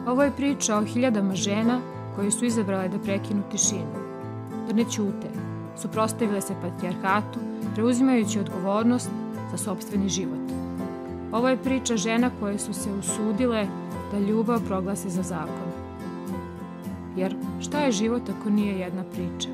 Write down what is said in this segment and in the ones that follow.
Ovo je priča o hiljadama žena koje su izabrale da prekinu tišinu, da ne ćute, suprotstavile se patrijarhatu, preuzimajući odgovornost za sopstveni život. Ovo je priča žena koje su se usudile da ljubav proglase za zakon. Jer šta je život ako nije jedna priča?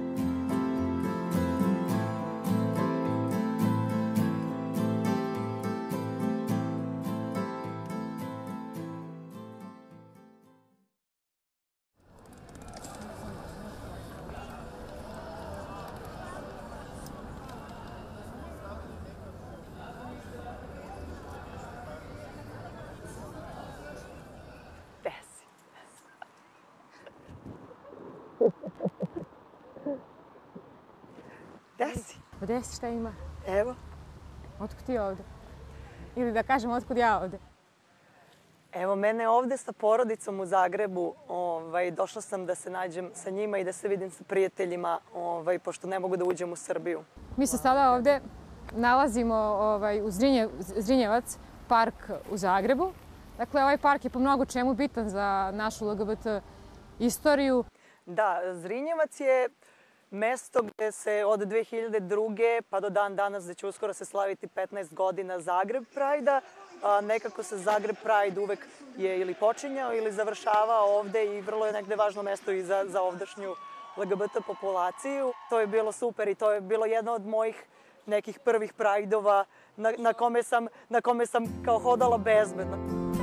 Gde si? Gde si, šta ima? Evo. Otkud ti ovde? Ili da kažem, otkud ja ovde? Evo, mene ovde sa porodicom u Zagrebu. Došla sam da se nađem sa njima i da se vidim sa prijateljima, pošto ne mogu da uđem u Srbiju. Mi se sada ovde nalazimo u Zrinjevac, park u Zagrebu. Dakle, ovaj park je po mnogo čemu bitan za našu LGBT istoriju. Da, Zrinjevac je mesto gde se od 2002. pa do dan danas, da će uskoro se slaviti 15 godina Zagreb Prajda, nekako se Zagreb Pride uvek je ili počinjao ili završavao ovde i vrlo je negde važno mesto i za ovdašnju LGBT populaciju. To je bilo super i to je bilo jedno od mojih nekih prvih Prajdova na kome sam kao hodala bezbedno.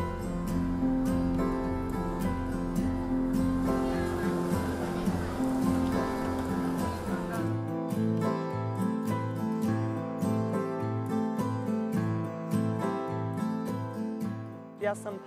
Ja sam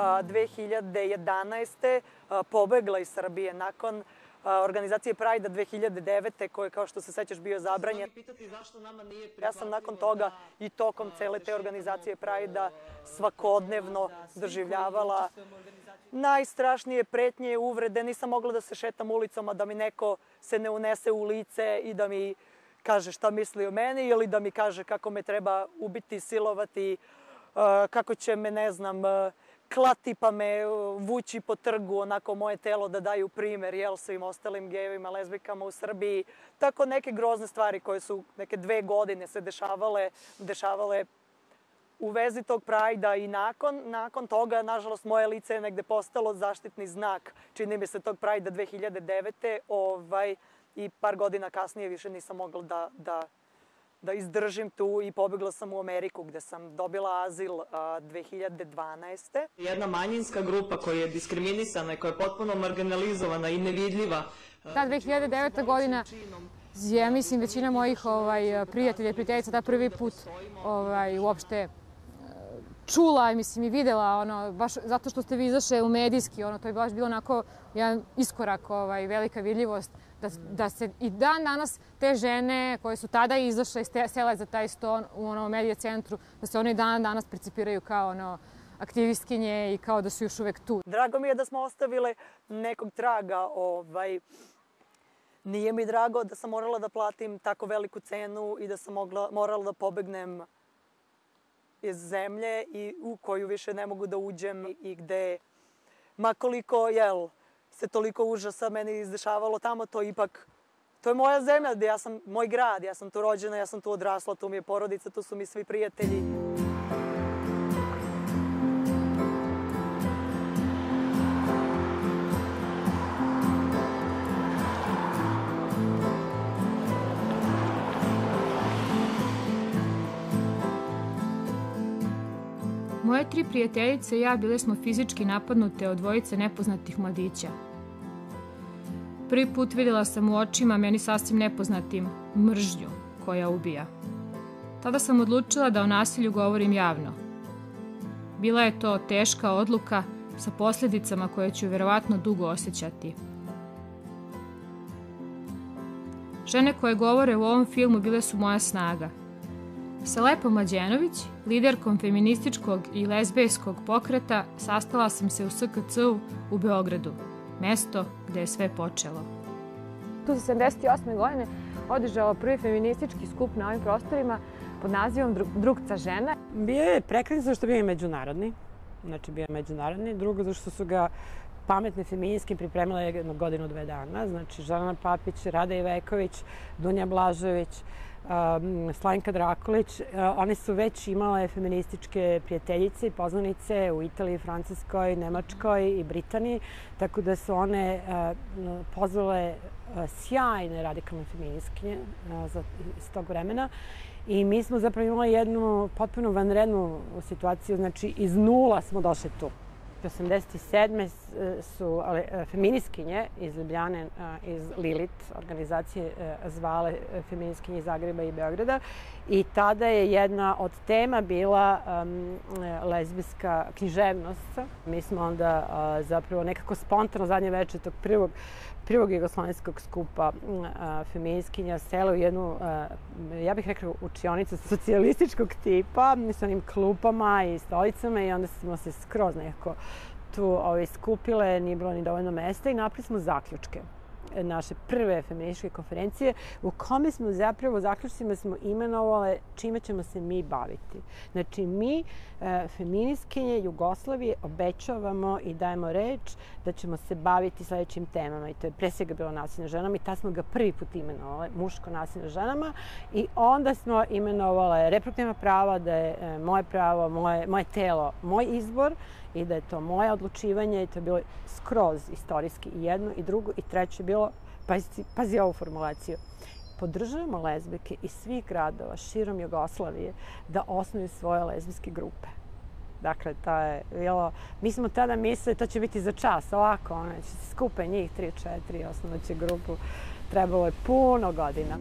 2011. pobegla iz Srbije nakon organizacije Prajda 2009. koje, kao što se sećaš, bio zabranjen. Ja sam nakon toga i tokom cele te organizacije Prajda svakodnevno doživljavala najstrašnije pretnje, uvrede. Nisam mogla da se šetam ulicama, da mi neko se ne unese u lice i da mi kaže šta misli o meni ili da mi kaže kako me treba ubiti, silovati, kako će me, ne znam, klati pa me vući po trgu, onako moje telo da daju primer, svim ostalim gejevima, lezbijkama u Srbiji. Tako neke grozne stvari koje su neke 2 godine se dešavale u vezi tog Prajda i nakon toga, nažalost, moje lice je negde postalo zaštitni znak, čini mi se, tog Prajda 2009. I par godina kasnije više nisam mogla da izdržim tu i pobegla sam u Ameriku gde sam dobila azil 2012. Jedna manjinska grupa koja je diskriminisana i koja je potpuno marginalizovana i nevidljiva. Ta 2009. godina je, mislim, većina mojih prijatelja i prijateljica da prvi put uopšte čula, mislim, i videla, baš zato što ste vi izašle u medijski, to je baš bilo onako jedan iskorak, velika vidljivost, da se i dan danas te žene koje su tada izašle i sele za taj sto u medija centru, da se one i dan danas percipiraju kao aktivistkinje i kao da su još uvek tu. Drago mi je da smo ostavile nekog traga. Nije mi drago da sam morala da platim tako veliku cenu i da sam morala da pobegnem iz zemlje i u koju više ne mogu da uđem i gde, makoliko, se toliko užasa meni izdešavalo tamo, to ipak, to je moja zemlja, moj grad, ja sam tu rođena, ja sam tu odrasla, tu mi je porodica, tu su mi svi prijatelji. Moje 3 prijateljice i ja bile smo fizički napadnute od 2 nepoznatih mladića. Prvi put vidjela sam u očima meni sasvim nepoznatim mržnju koja ubija. Tada sam odlučila da o nasilju govorim javno. Bila je to teška odluka sa posljedicama koje ću verovatno dugo osjećati. Žene koje govore u ovom filmu bile su moja snaga. Sa Lepom Mlađenović, liderkom feminističkog i lezbejskog pokreta, sastala sam se u SKC-u u Beogradu, mesto gde je sve počelo. Tu se 78. godine održao prvi feministički skup na ovim prostorima pod nazivom Drugca žena. Bio je prekretnic što bio i međunarodni. znači bio je međunarodni. Drugo, zato što su ga pametne feministke pripremile jedno godinu, 2 dana. Znači, Želana Papić, Rada Iveković, Dunja Blažević, Slavinka Drakulić. One su već imale feminističke prijateljice i poznanice u Italiji, Francuskoj, Nemačkoj i Britaniji, tako da su one pozvale sjajne radikalne feministkinje iz tog vremena. I mi smo zapravo imali jednu potpuno vanrednu situaciju, znači iz nula smo došli tu. 1987. su feministkinje iz Ljubljane, iz Lilit, organizacije zvale feministkinje iz Zagreba i Beograda. I tada je jedna od tema bila lezbijska književnost. Mi smo onda zapravo nekako spontano zadnje večer tog prvog jugoslovenskog skupa feministkinja sela u jednu, ja bih rekla, učionicu socijalističkog tipa sa onim klupama i stolicama i onda smo se skroz nekako tu skupile, nije bilo ni dovoljno mesta i napravili smo zaključke naše prve feminističke konferencije u kome smo zapravo zaključcima smo imenovale čime ćemo se mi baviti. Znači, mi, feministkinje Jugoslavije, obećavamo i dajemo reč da ćemo se baviti sledećim temama. I to je pre svega bilo nasilje nad ženama i tad smo ga prvi put imenovali, muško nasilje nad ženama. I onda smo imenovale reproduktivna prava, da je moje pravo, moje telo, moj izbor i da je to moje odlučivanje i to je bilo skroz istorijski i jedno i drugo i treće je bilo, pazi ovu formulaciju, podržavamo lezbijke iz svih gradova širom Jugoslavije da osnuju svoje lezbijske grupe. Dakle, to je bilo, mi smo tada mislili to će biti za čas, ovako, one će se skupe njih 3-4, osnovaće grupu, trebalo je puno godina.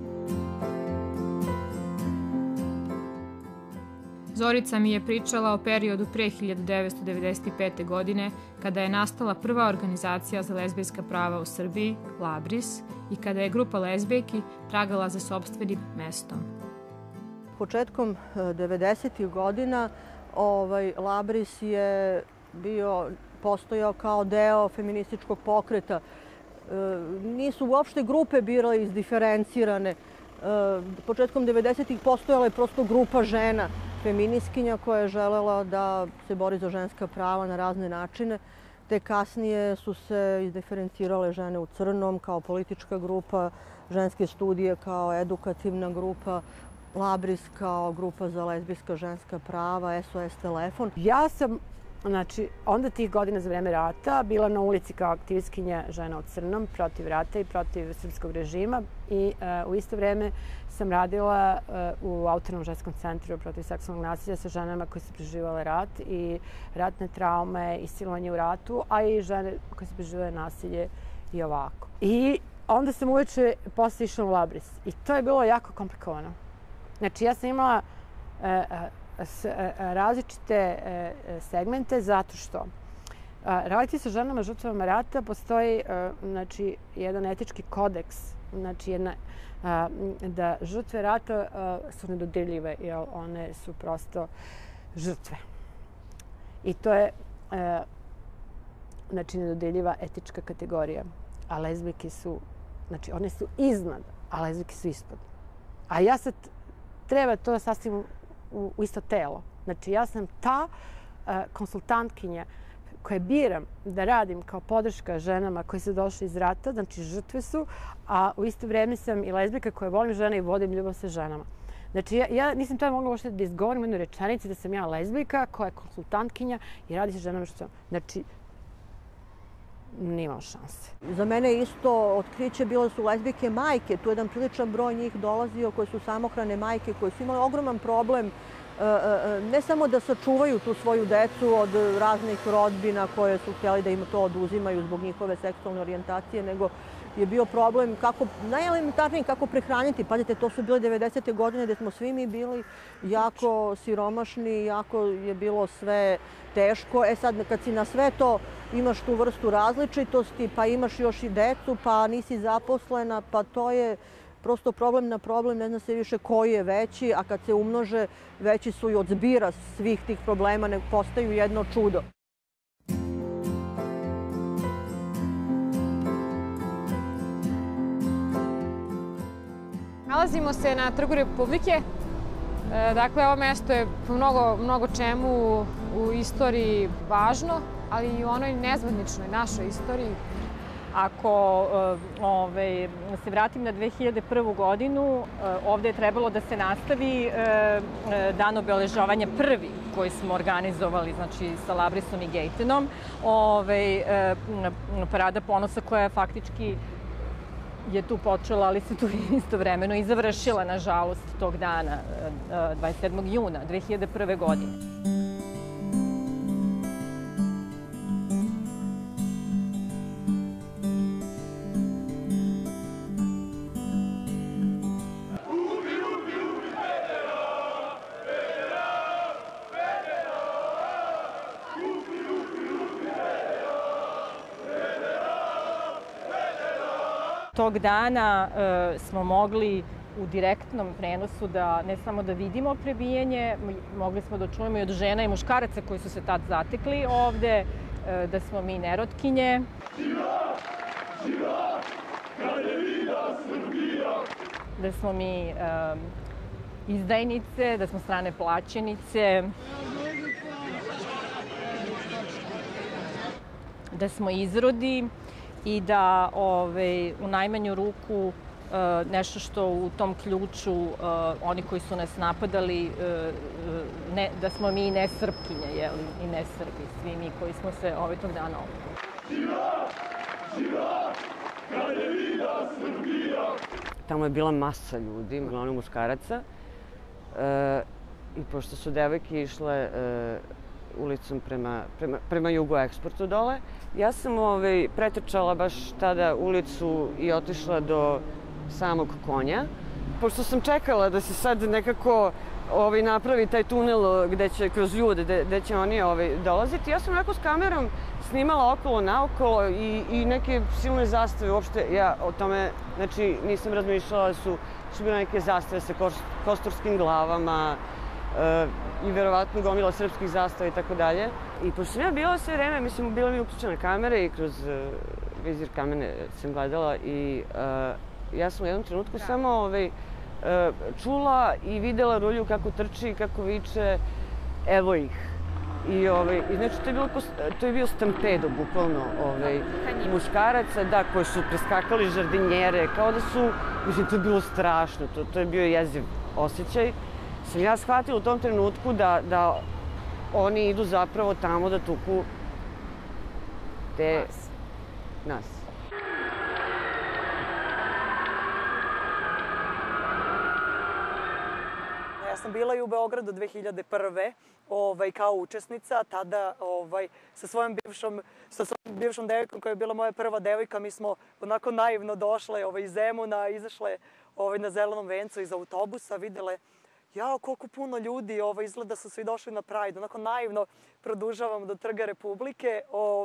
Zorica mi je pričala o periodu pre 1995. godine, kada je nastala prva organizacija za lezbijska prava u Srbiji, Labris, i kada je grupa lezbijki tragala za sopstvenim mestom. Početkom 90. godina Labris je postojao kao deo feminističkog pokreta. Nisu uopšte grupe bile izdiferencirane. Početkom 90. postojala je prosto grupa žena, feministkinja koja je želela da se bori za ženska prava na razne načine. Te kasnije su se izdiferencirale žene u crnom kao politička grupa, ženske studije kao edukativna grupa, Labris kao grupa za lezbijska ženska prava, SOS telefon. Ja sam, znači, onda tih godina za vreme rata bila na ulici kao aktivistkinja žena u crnom protiv rata i protiv srpskog režima i u isto vreme sam radila u Autonomnom ženskom centru protiv seksualnog nasilja sa ženama koje su preživale rat i ratne traume i silovanje u ratu, a i žene koje su preživale nasilje i ovako. I onda sam uveče posle išla u Labris i to je bilo jako komplikovano. Znači, ja sam imala različite segmente zato što raditi sa ženama žrtvama rata postoji znači, jedan etički kodeks, znači da žrtve rata su nedodirljive jer one su prosto žrtve. I to je znači, nedodirljiva etička kategorija. A lezbijke su, znači one su iznad, a lezbijke su ispod. A ja sad treba to da sastavim u isto telo. Znači, ja sam ta konsultantkinja koje biram da radim kao podrška ženama koji su došli iz rata, znači žrtve su, a u isto vreme sam i lezbijka koja volim žene i vodim ljubav sa ženama. Znači, ja nisam tada mogla uopšte da izgovorim jednu rečenicu da sam ja lezbijka koja je konsultantkinja i radi sa ženama što sam. Znači, nimao šanse. Za mene isto otkriće bilo su lezbijke majke. Tu jedan priličan broj njih dolazio koje su samohrane majke, koje su imale ogroman problem ne samo da sačuvaju tu svoju decu od raznih rodbina koje su htjeli da im to oduzimaju zbog njihove seksualne orijentacije, nego je bio problem najelementarniji kako prehraniti. Pazite, to su bile 90. godine gde smo svi mi bili jako siromašni, jako je bilo sve teško. E sad, kad si na sve to imaš tu vrstu različitosti, pa imaš još i decu, pa nisi zaposlena, pa to je prosto problem na problem, ne zna se više koji je veći, a kad se umnože, veći su i od zbira svih tih problema, nego postaju jedno čudo. Nalazimo se na Trgu Republike. Dakle, ovo mesto je po mnogo čemu u istoriji važno, ali i u onoj nezvaničnoj našoj istoriji. Ako se vratim na 2001. godinu, ovde je trebalo da se nastavi dan obeležavanja prvi koji smo organizovali, znači sa Labrisom i Gejtenom, Parada ponosa koja faktički je tu počela, ali se tu istovremeno i završila, nažalost, tog dana, 27. juna 2001. godine. Tog dana smo mogli u direktnom prenosu da ne samo da vidimo prebijanje, mogli smo da čujemo i od žena i muškaraca koji su se tad zatekli ovde, da smo mi nerotkinje. Da smo mi izdajnice, da smo strane plaćenice. Da smo izrodi. I da u najmanju ruku nešto što u tom ključu oni koji su nas napadali, da smo mi nesrpkinje i nesrbi, svi mi koji smo se tog dana okupili. Tamo je bila masa ljudi, uglavnom muškaraca. I pošto su devojke išle ulicom prema jugu eksportu dole, ja sam pretrčala baš tada ulicu i otišla do samog Konja. Pošto sam čekala da se sad nekako napravi taj tunel gde će, kroz ljude, gde će oni dolaziti, ja sam onako s kamerom snimala okolo naokolo i neke silne zastave. Uopšte ja o tome, znači, nisam razmišljala, su bile neke zastave sa kostorskim glavama, i verovatno gomila srpskih zastava i tako dalje. I pošto sam ja bila sve vreme, mislim, bila mi uključena kamera i kroz vizir kamene sam gledala i ja sam u jednom trenutku samo čula i videla Rulju kako trči, kako viče, evo ih. I znači, to je bio stampedo, bukvalno, muškaraca, da, koji su preskakali žardinjere, kao da su, mislim, to je bilo strašno, to je bio jeziv osjećaj. Sam ja shvatila u tom trenutku da oni idu zapravo tamo da tuku nas. Ja sam bila i u Beogradu 2001. Kao učesnica, tada sa svojom bivšom devojkom koja je bila moja prva devojka, mi smo onako naivno došle iz Zemuna, izašle na Zelenom vencu iz autobusa, videle jao, koliko puno ljudi, izgleda su svi došli na Pride, onako naivno produžavamo do Trga Republike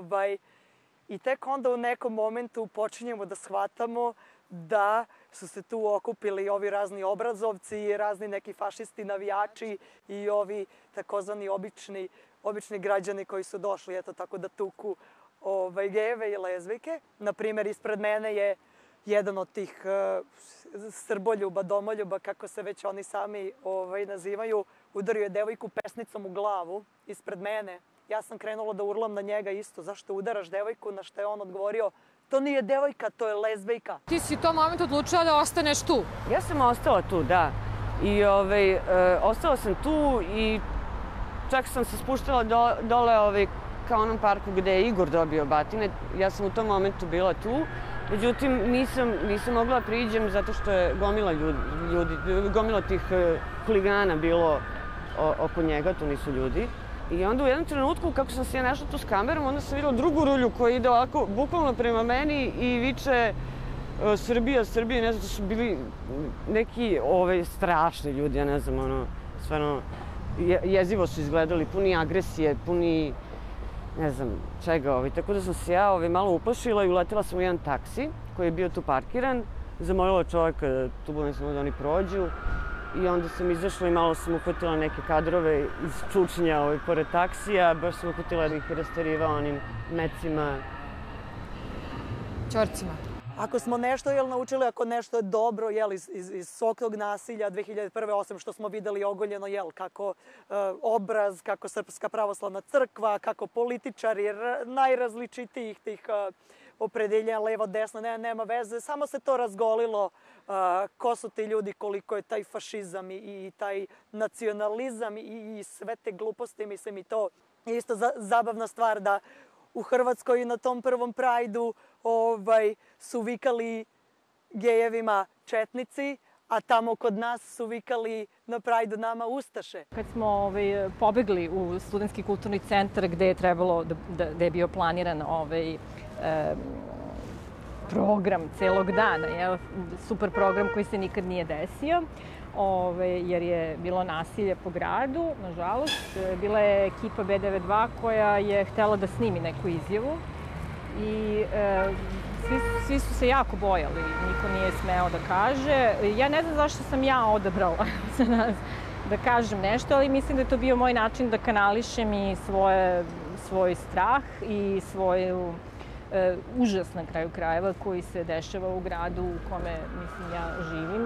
i tek onda u nekom momentu počinjemo da shvatamo da su se tu okupili ovi razni obrazovci, razni neki fašisti, navijači i ovi takozvani obični građani koji su došli, eto tako da tuku gejeve i lezbijke. Naprimer, ispred mene je jedan od tih srboljuba, domoljuba, kako se već oni sami nazivaju, udario je devojku pesnicom u glavu ispred mene. Ja sam krenula da urlam na njega isto, zašto udaraš devojku, na što je on odgovorio, to nije devojka, to je lezbijka. Ti si u tom momentu odlučila da ostaneš tu? Ja sam ostala tu, da. I ostala sam tu i čak sam se spuštala dole kao onom parku gde je Igor dobio batine. Ja sam u tom momentu bila tu. Međutim, nisam mogla priđem zato što je gomila tih huligana bilo oko njega, to nisu ljudi. I onda u jednom trenutku, kako sam se ja našla tu s kamerom, onda sam videla drugu Rulju koja ide ovako bukvalno prema meni i viče Srbija, Srbija, ne znam, to su bili neki strašni ljudi, ja ne znam, stvarno jezivo su izgledali, puni agresije, puni ne znam čega, tako da sam se ja malo uplašila i uletela sam u jedan taksi koji je bio tu parkiran. Zamolila čoveka turbulentno samo da oni prođu i onda sam izašla i malo sam uhvatila neke kadrove iz čučnja pored taksija, baš sam uhvatila da ih rasterivao onim mecima. Ćorcima. Ako smo nešto naučili, ako nešto je dobro iz svog tog nasilja 2001. osim što smo videli ogoljeno kako obraz, kako Srpska pravoslavna crkva, kako političari najrazličitijih tih opredeljenja levo, desno, nema veze. Samo se to razgolilo ko su ti ljudi, koliko je taj fašizam i taj nacionalizam i sve te gluposti. Mislim i to je isto zabavna stvar da u Hrvatskoj na tom prvom Prajdu su vikali gejevima četnici, a tamo kod nas su vikali na Prajdu nama ustaše. Kad smo pobegli u Studentski kulturni centar gde je trebalo, da je bio planiran program celog dana, super program koji se nikad nije desio, jer je bilo nasilje po gradu, nažalost. Bila je ekipa B92 koja je htela da snimi neku izjavu i svi su se jako bojali, niko nije smeo da kaže. Ja ne znam zašto sam ja odabrala da kažem nešto, ali mislim da je to bio moj način da kanališem i svoj strah i svoju užas na kraju krajeva koji se dešava u gradu u kome, mislim, ja živim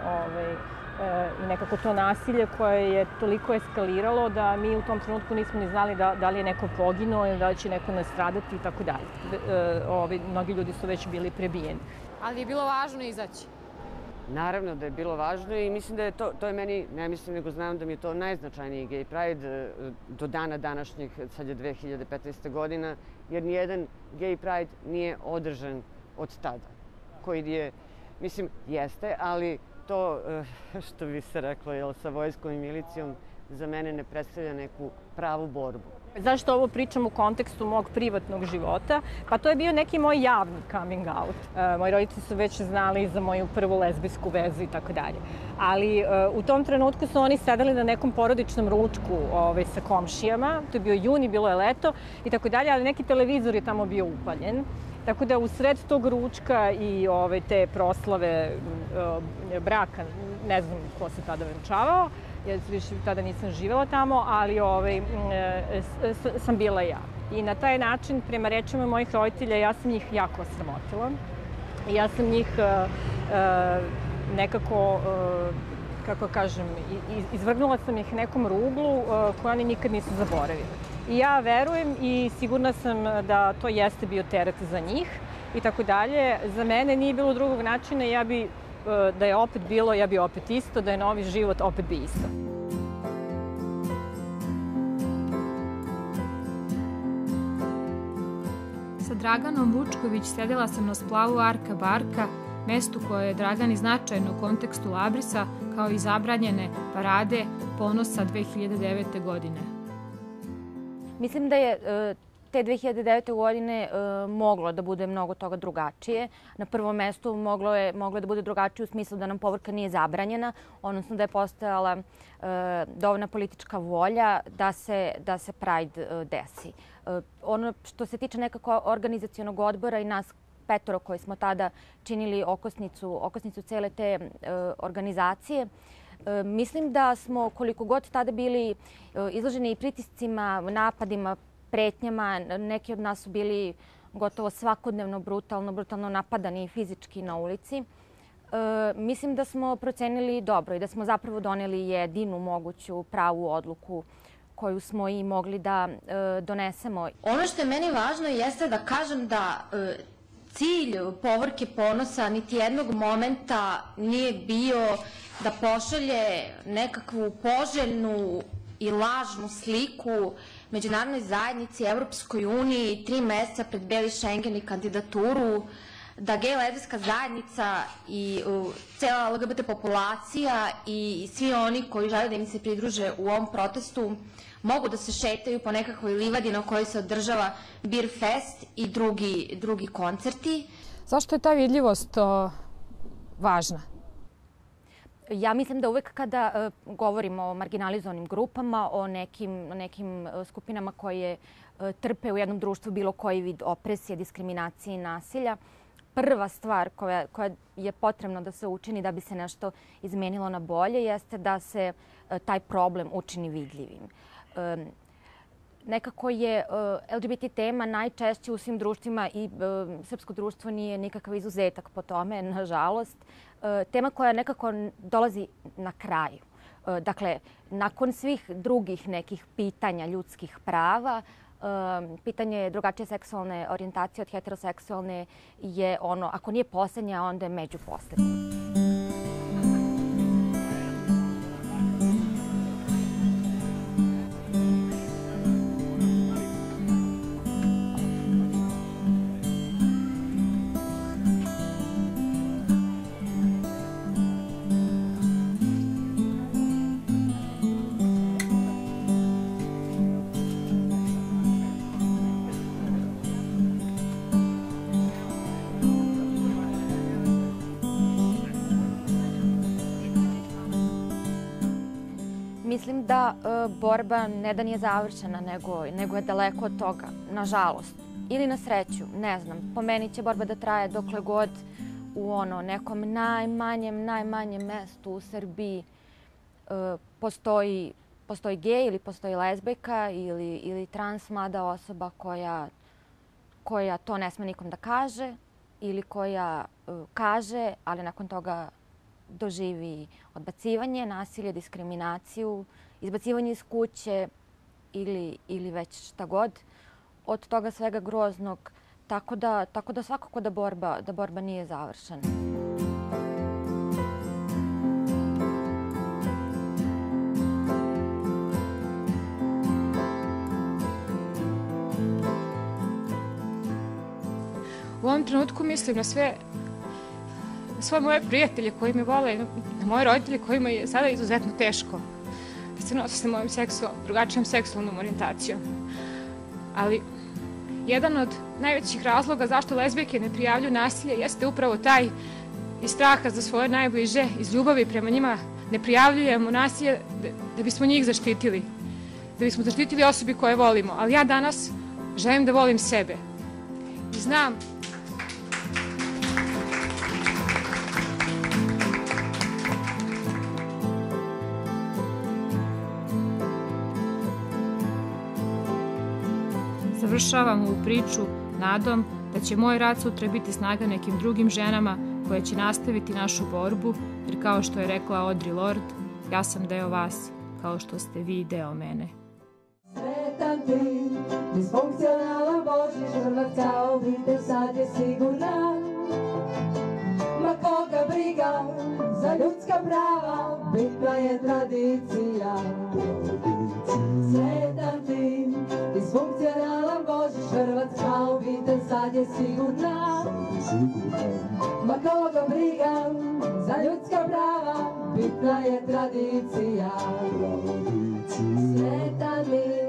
i nekako to nasilje koje je toliko eskaliralo da mi u tom trenutku nismo ni znali da li je neko poginuo ili da li će neko nastradati i tako dalje. Mnogi ljudi su već bili prebijeni. Ali je bilo važno izaći? Naravno da je bilo važno i mislim da je to je meni, ne mislim nego znam da mi je to najznačajniji Gay Pride do dana današnjeg, sad je 2015. godina, jer nijedan Gay Pride nije održan od tada. Koji je, mislim, jeste, ali to što bi se reklo sa vojskom i milicijom za mene ne predstavlja neku pravu borbu. Zašto ovo pričam u kontekstu mog privatnog života? Pa to je bio neki moj javni coming out. Moji roditelji su već znali za moju prvu lezbijsku vezu i tako dalje. Ali u tom trenutku su oni sedali na nekom porodičnom ručku sa komšijama. To je bio juni, bilo je leto i tako dalje, ali neki televizor je tamo bio upaljen. Tako da u sred tog ručka i te proslave braka, ne znam ko se tada venčavao, ja više tada nisam živela tamo, ali sam bila ja. I na taj način, prema rečima mojih roditelja, ja sam njih jako osramotila. I ja sam njih nekako, kako kažem, izvrgnula sam ih nekom ruglu koju oni nikad nisu zaboravili. I ja verujem i sigurna sam da to jeste bio teret za njih i tako dalje. Za mene nije bilo drugog načina, da je opet bilo, ja bi opet isto, da je novi život, opet bi isto. Sa Draganom Vučković sedela sam na splavu Arka Barka, mestu koje je Dragani značajno u kontekstu Labrisa, kao i zabranjene parade Ponosa 2009. godine. Mislim da je te 2009. godine moglo da bude mnogo toga drugačije. Na prvom mestu moglo da bude drugačije u smislu da nam povorka nije zabranjena, odnosno da je postojala dovoljna politička volja da se Pride desi. Ono što se tiče nekako organizacionog odbora i nas 5 koji smo tada činili okosnicu cele te organizacije, mislim da smo koliko god tada bili izloženi i pritiscima, napadima, pretnjama, neki od nas su bili gotovo svakodnevno brutalno napadani fizički na ulici. Mislim da smo procenili dobro i da smo zapravo doneli jedinu moguću pravu odluku koju smo i mogli da donesemo. Ono što je meni važno jeste da kažem da cilj Povorke Ponosa niti jednog momenta nije bio da pošalje nekakvu poželjnu i lažnu sliku međunarodnoj zajednici, Evropskoj uniji, 3 meseca pred Beli Schengen i kandidaturu, da gej lezbijska zajednica i cela LGBT populacija i svi oni koji žele da im se pridruže u ovom protestu mogu da se šetaju po nekakvoj livadi na kojoj se održava Beer Fest i drugi koncerti. Zašto je ta vidljivost važna? Ja mislim da uvek kada govorimo o marginalizovanim grupama, o nekim skupinama koje trpe u jednom društvu bilo koji vid opresije, diskriminacije i nasilja, prva stvar koja je potrebno da se učini da bi se nešto izmenilo na bolje jeste da se taj problem učini vidljivim. nekako je LGBT tema najčešće u svim društvima i srpsko društvo nije nikakav izuzetak po tome, nažalost. Tema koja nekako dolazi na kraju. Dakle, nakon svih drugih nekih pitanja ljudskih prava, pitanje drugačije seksualne orijentacije od heteroseksualne je ono, ako nije poslednja, onda je među poslednjim. Mislim da borba ne da nije završena, nego je daleko od toga, nažalost. Ili na sreću, ne znam. Po meni će borba da traje dokle god u nekom najmanjem mestu u Srbiji postoji gej ili postoji lezbijka ili trans mlada osoba koja to ne sme nikom da kaže ili koja kaže, ali nakon toga doživi odbacivanje, nasilje, diskriminaciju, izbacivanje iz kuće ili već šta god od toga svega groznog. Tako da svakako da borba nije završena. U ovom trenutku mislim na sve moje prijatelje koji me vole, na moje roditelje kojima je sada izuzetno teško da se nose sa mojom drugačijom seksualnom orijentacijom. Ali jedan od najvećih razloga zašto lezbijke ne prijavljuju nasilje jeste upravo taj iz straha za svoje najbliže, iz ljubavi prema njima ne prijavljujemo nasilje da bismo njih zaštitili, da bismo zaštitili osobi koje volimo. Ali ja danas želim da volim sebe i znam završavam ovu priču nadom da će moj rad sutra biti snaga nekim drugim ženama koje će nastaviti našu borbu, jer kao što je rekla Audre Lorde, ja sam deo vas kao što ste vi deo mene. Sretan ti, disfunkcionalan Božji žrtvac kao vite sad je sigurna. Ma koga briga za ljudska prava, bitna je tradicija. Sretan ti, disfunkcionalan Božji žrtvac kao vite sad je sigurna. Ma koga briga za ljudska prava, bitna je tradicija. Sretan mi